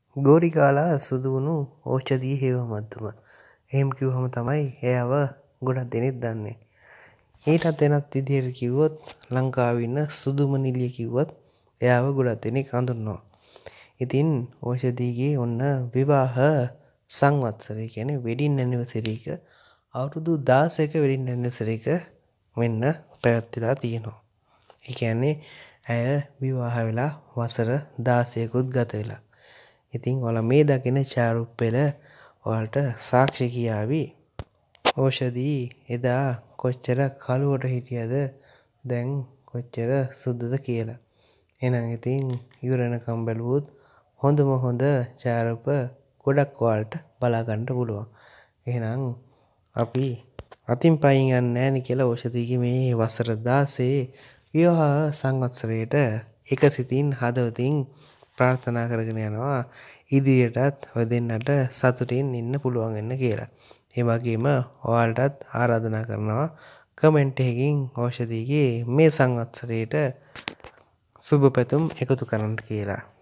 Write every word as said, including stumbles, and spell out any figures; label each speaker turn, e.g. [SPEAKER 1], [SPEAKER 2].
[SPEAKER 1] ගෝරිකාලා සුදුවුණු ඕෂධීය හේව මද්දුම. එහෙම කිව්වහම තමයි එයාව ගොඩක් දෙනෙක් දන්නේ. ඊටත් වෙනත් විදිහට කිව්වොත් ලංකාවේ ඉන්න සුදුම නිලිය කිව්වොත් එයාව ගොඩක් දෙනෙක් හඳුන්වනවා. ඉතින් ඕෂධීගේ ඔන්න විවාහ සංවත්සරය කියන්නේ වෙඩින් ඇනිවර්සරි එක අවුරුදු දාසයක වෙඩින් ඇනිවර්සරි එක වෙන්න පැවැත්විලා තියෙනවා. ඒ කියන්නේ ඇය විවාහ වෙලා වසර දාසයකුත් ගත වෙලා. ඉතින් ඔයාලා මේ දකින ඡායාරූපෙල ඔයාලට සාක්ෂි කියාවි. ඕෂධී එදා කොච්චර කළුවට හිටියද දැන් කොච්චර සුදුද කියලා. එහෙනම් ඉතින් ඉවරනකම් බැලුවොත් හොඳම හොඳ ඡායාරූප ගොඩක් ඔයාලට බලා ගන්න පුළුවන්. එහෙනම් අපි අතින් පයින් යන්නේ නැහැ නේ කියලා ඕෂධීගේ මේ වසර දාසයේ විවාහ සංවත්සරයට එකසිතින් හදවතින් ප්‍රාර්ථනා කරගෙන යනවා ඉදිරියටත් ඔය දෙන්නට සතුටින් ඉන්න පුළුවන් වෙන්න කියලා. ඒ වගේම ඔයාලටත් ආරාධනා කරනවා කමෙන්ට් එකකින් ඕෂධීගේ මේ සංවත්සරයට සුබ පැතුම් එකතු කරන්න කියලා.